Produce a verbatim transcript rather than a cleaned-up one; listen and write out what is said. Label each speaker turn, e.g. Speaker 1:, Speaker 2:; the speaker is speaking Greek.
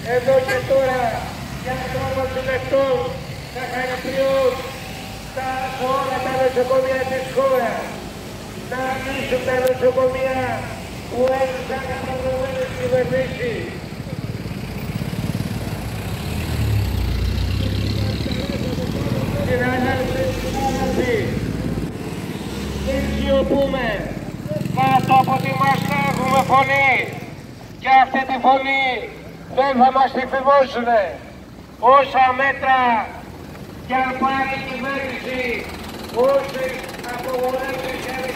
Speaker 1: εδώ και τώρα για τρόπο του λεπτών θα χαρακτηριούν τα όλα τα νοσοκομεία της χώρας. Να λύσουν τα νοσοκομεία που έδωσαν τα προηγούμενες κυβερνήσεις. Δεν σιωπούμε, κάτω από τη μάσκα έχουμε φωνή και αυτή τη φωνή δεν θα μας τη φημώσουνε. Όσα μέτρα και αν πάρει η κυβέρνηση, όσες απογορεύσεις